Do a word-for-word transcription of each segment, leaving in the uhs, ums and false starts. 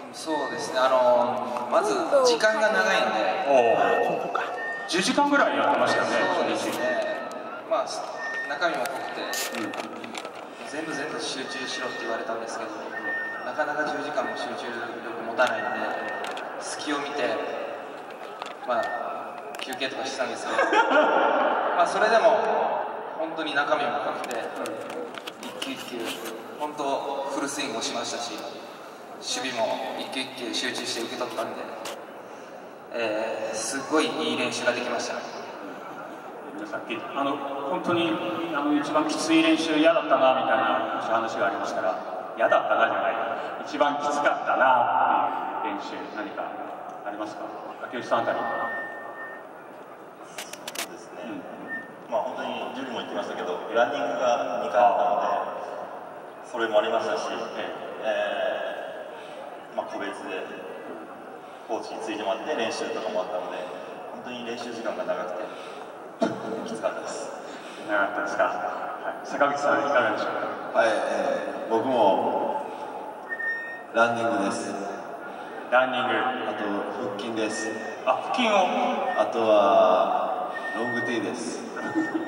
そうですね、あのまず時間が長いので、 じゅうじかんぐらいやってましたよね。 そうですね、まあ、中身も濃くて、うん、全部全部集中しろって言われたんですけど、なかなかじゅうじかんも集中力持たないので、隙を見て、まあ、休憩とかしてたんですけど、まあそれでも本当に中身も濃くて、一球一球、本当、フルスイングをしましたし、守備も一球一球集中して受け取ったんで、えー、すごいいい練習ができました。 さっきあの本当にあの一番きつい練習嫌だったなみたいな話がありましたら、嫌だったなじゃない、一番きつかったなっていう練習何かありますか、竹内さんあたり。 そうですね、うん、まあ本当にジュリも言ってましたけど、ランニングがにかいあったので、それもありましたし、えーまあ、個別でコーチについてもらって練習とかもあったので、本当に練習時間が長くてきつかったです。 長かったですか。はい、坂口さんいかがでしょうか。 はい、えー、僕もランニングです。 ランニング、 あと腹筋です。 あ、腹筋を、 あとはロングティーです。 フ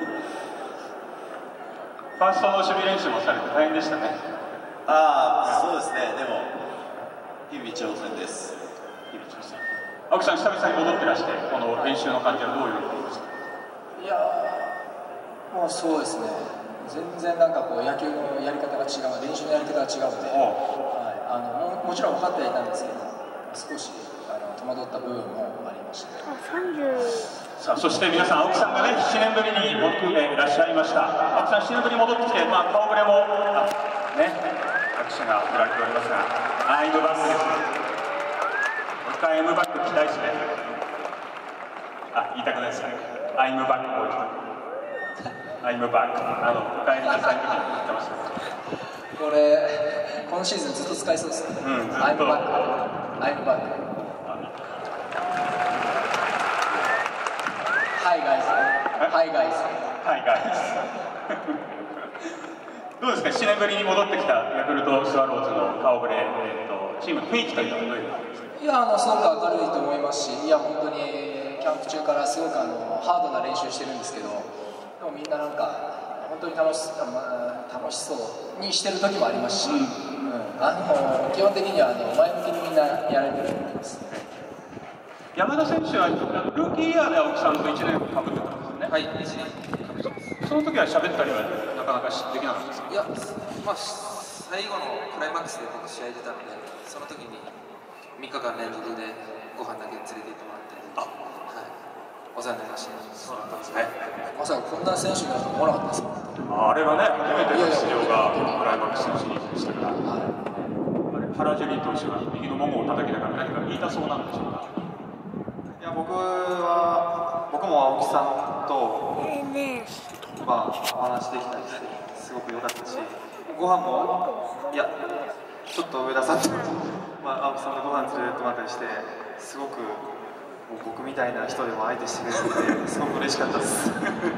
ァーストの守備練習もされて大変でしたね。 ああ、そうですね。でも日々挑戦です。 日々挑戦。青木さん、久々に戻ってらして、この練習の感じはどういうことですか。 いやー、もうそうですね、全然なんかこう野球のやり方が違う、練習のやり方が違うので、はい、あの も, もちろん分かってはいたんですけど、少しあの戸惑った部分もありました。 さあ、そして皆さん、青木さんがね、ななねんぶりに戻っていらっしゃいました。青木さん、ななねんぶりに戻ってきて、まあ、顔ぶれも、あね、拍手が送られておりますが、アイムバックです。もう一回、アイムバック期待して、あ、言いたくないですね。アイムバック、もう一度。アイムバック、あの、お帰りなさいの時に言ってました。 これ、今シーズンずっと使いそうですね。 うん、 アイムバック、アイムバック。ハイガイズ、ハイガイズ、 ハイガイズ。どうですか、ななねんぶりに戻ってきたヤクルトスワローズの顔ぶれ、えー、とチームの雰囲気というのはどういうのですか。 いや、あのすごく明るいと思いますし、いや、本当にキャンプ中からすごくあのハードな練習してるんですけど、でもみんななんか、本当に楽し楽しそうにしてる時もありますし、うんうん、あの基本的にはあの前向きにみんなやられてると思います。 山田選手はルーキーイヤーで青木さんといちねんかぶってたんですよね。 はい、いちねんかぶってます。 その時は喋ったりはなかなかできなかったですか。 いや、まあ、最後のクライマックスで僕試合出たので、その時にみっかかん連続でご飯だけ連れて行ってもらって、あ、はい、お世話になりました。 そうだったんですね。 まさかこんな選手だと思わなかったですもん。 あれはね、初めての出場がクライマックスのシリーズでしたから、はい、原ジュリー投手が右のももを叩きながら何か言いたそうなんでしょうか。 いや、僕は僕も青木さんと、まあ、お話できたりしてすごく良かったし、ご飯もいやちょっと上田さんと、まあ、青木さんとご飯連れてもらったりして、すごくもう僕みたいな人でも相手してくれるのですごく嬉しかったです。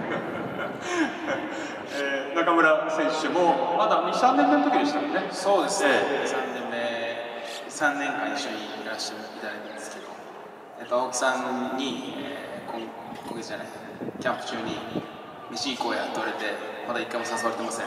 えー、中村選手もまだに、さんねんめの時でしたよね。 そうですね、えー、さんねんめ、さんねんかん一緒にいらっしゃいただいたんですけど、えっと、青木さんに、えー、今, 今月じゃないキャンプ中に飯行こうやと言われて、まだ一回も誘われてません。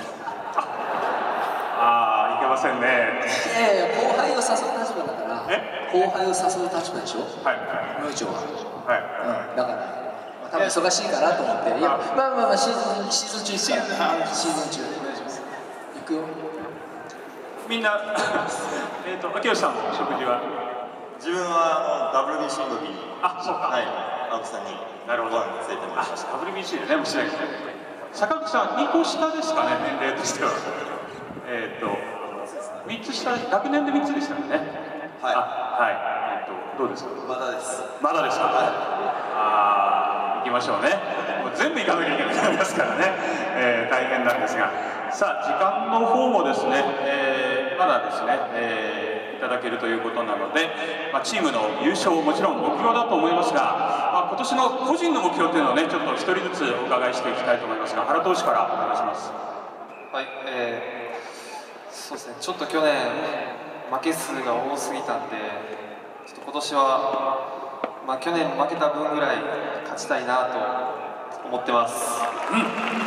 ああ、いけませんね。 いやいや、後輩を誘う立場だから、後輩を誘う立場でしょ、はい、ムーチョは。はい、うん、だから、まあ、多分忙しいかなと思って、いや、まあまあまあ、シーズン、シーズン中ですから、シーズン中。大丈夫です。行くよ。 みんな、えっと、秋吉さんの食事は自分はあの ダブリュービーシー の時に、 あ、そうか、 はい、青木さんにご飯連れてもらいました。 ダブリュービーシー でね、もしないですね。坂口さんにこ下ですかね、年齢としては。えっとみっつ下、学年でみっつでしたよね。 はい、 はい、えっとどうですか。 まだです。 まだですか。はい、ああ、行きましょうね。もう全部行かなきゃいけないですからね、えー、大変なんですが、さあ時間の方もですね、えー、まだですね、えー、いただけるということなので、まあ、チームの優勝もちろん目標だと思いますが、まあ、今年の個人の目標というのをね、ちょっと一人ずつお伺いしていきたいと思いますが、原投手からお願いします。 はい、えー、そうですね、ちょっと去年負け数が多すぎたんで、ちょっと今年は、まあ、去年負けた分ぐらい勝ちたいなと思ってます。うん、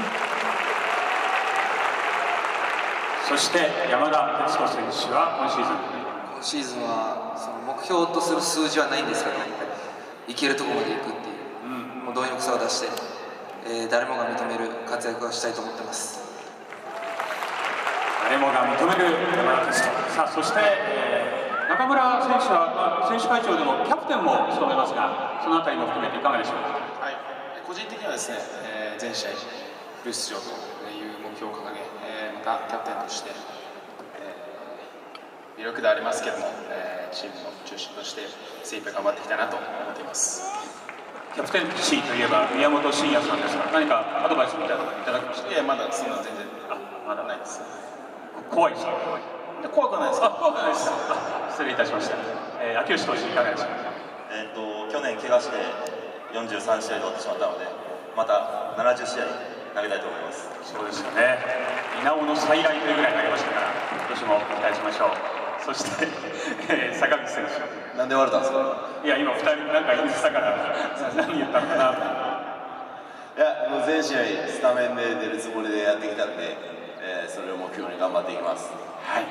そして山田哲人選手は今シーズン今シーズンはその目標とする数字はないんですけど、いけるところまで行くっていう、うん、もう貪欲さを出して、えー、誰もが認める活躍をしたいと思ってます。 誰もが認める山田哲人。さあそして、えー、中村選手は、まあ、選手会長でもキャプテンも務めますが、そのあたりも含めていかがでしょうか。 はい、個人的にはですね、えー、全試合フル出場という目標を掲げ、えー、またキャプテンとして、えー、微力でありますけども、えー、チームの中心として精一杯頑張っていきたいなと思っています。 キャプテンシーといえば宮本慎也さんですが、何かアドバイスみたいなのいただきましたか。 いや、まだそんな全然あまだないです。 怖いですか。 怖くないですか。 怖くないです。失礼いたしました。えー、秋吉投手いかがでしょうか。 えっと去年怪我してよんじゅうさんしあいで終わってしまったので、またななじゅうしあい投げたいと思います。 そうですよね。稲尾の再来というぐらい投げましたから、今年も期待しましょう。そして、えー、坂口選手。 なんで割れたんですか。 いや今ふたりなんか言ってたから何言ったのかな。 いやもう全試合スタメンで出るつもりでやってきたんで、えー、それを目標に頑張っていきます。 はい。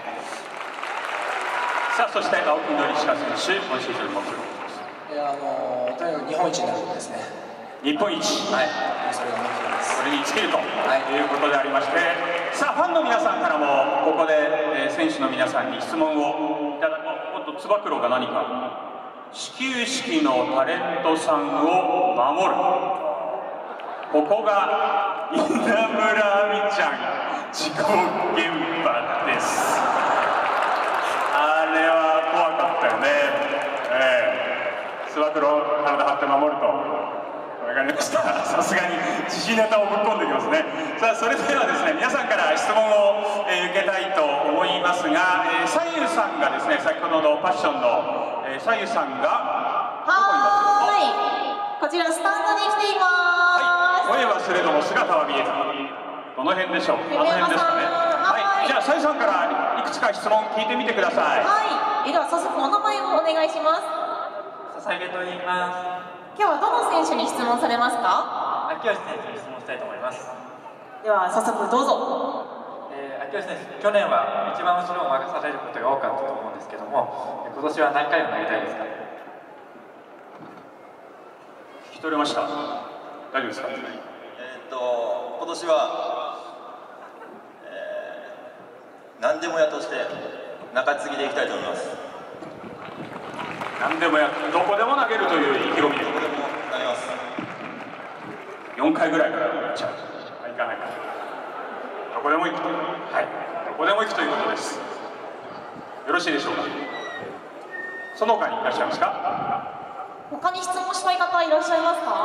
さあそして青木宣親選手、今シーズン目標です。 いや、あのとにかく日本一になることですね。 日本一。 はい。それが目標です。 それに尽きるということでありまして、はい、さあファンの皆さんからもここで、えー、選手の皆さんに質問をいただく。おっとつば九郎が何か。始球式のタレントさんを守る。ここが稲村亜美ちゃん事故現場です。あれは怖かったよね。えー、つば九郎体張って守ると。わかりました。さすがに時事ネタをぶっ込んできますね。さあそれではですね、皆さんから質問を、えー、受けたいと思いますが、えー、左右さんがですね、先ほどのパッションの、えー、左右さんがはーい、こちらスタンドに来ています。 はい、声はすれども姿は見えず。どの辺でしょう。あの辺ですかね。はい、じゃあ左右さんからいくつか質問聞いてみてください。 はい、では早速お名前をお願いします。 笹毛と言います。 今日はどの選手に質問されますか。 秋吉選手に質問したいと思います。 では早速どうぞ。 えー、秋吉選手、去年は一番後ろを任されることが多かったと思うんですけども、今年は何回も投げたいですか。 聞き取れました。大丈夫ですか。えー、っと今年は、えー、何でもやとして中継ぎでいきたいと思います。 何でもやどこでも投げるという意気込みで。 どこでも投げます。 よんかいぐらいからやっちゃう。いかないか。どこでも行くと。はい。どこでも行くということです。よろしいでしょうか。その他にいらっしゃいますか。 他に質問したい方いらっしゃいますか。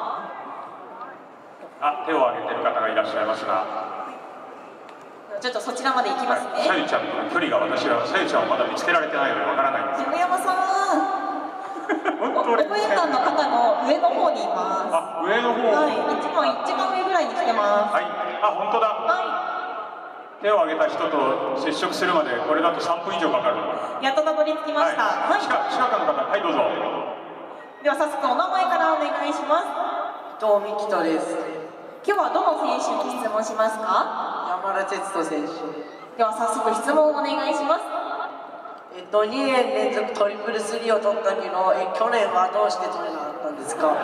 あ、手を挙げてる方がいらっしゃいますが。 ちょっとそちらまで行きますね。 さゆちゃんとの距離が私はさゆちゃんをまだ見つけられてないのでわからないんです。 山山さん。応援団の方の上の方にいます。 あ、上の方。 はい、一番一番上ぐらいに来てます。 はい。あ、本当だ。 はい。 手を挙げた人と接触するまでこれだとさんぷん以上かかる。 やっとたどり着きました。 はい。近くの方、はいどうぞ。 では早速お名前からお願いします。 伊藤美希人です。 今日はどの選手に質問しますか。 山田哲人選手。 では早速質問をお願いします。 えっとにねん連続トリプルスリーを取ったけど、え去年はどうして取れなかったんですか。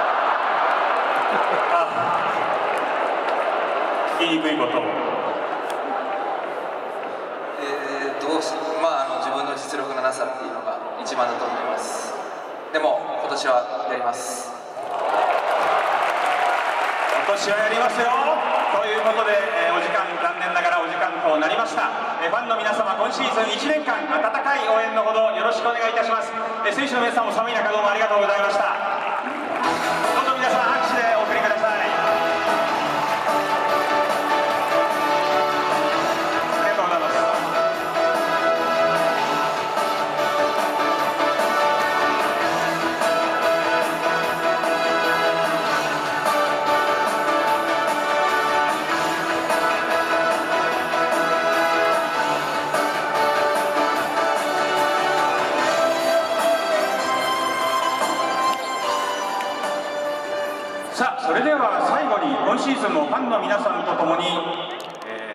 あ、聞きにくいことを。 えー、どうしまああの自分の実力のなさっていうのが一番だと思います。でも今年はやります。 今年はやりますよ。ということで、えー、お時間残念ながらお時間となりました。えー、ファンの皆様今シーズンいちねんかん温かい応援のほどよろしくお願いいたします。えー、選手の皆さんも寒い中どうもありがとうございました。どうぞ皆さん拍手でお送りください。 さあそれでは最後に今シーズンもファンの皆さんと共に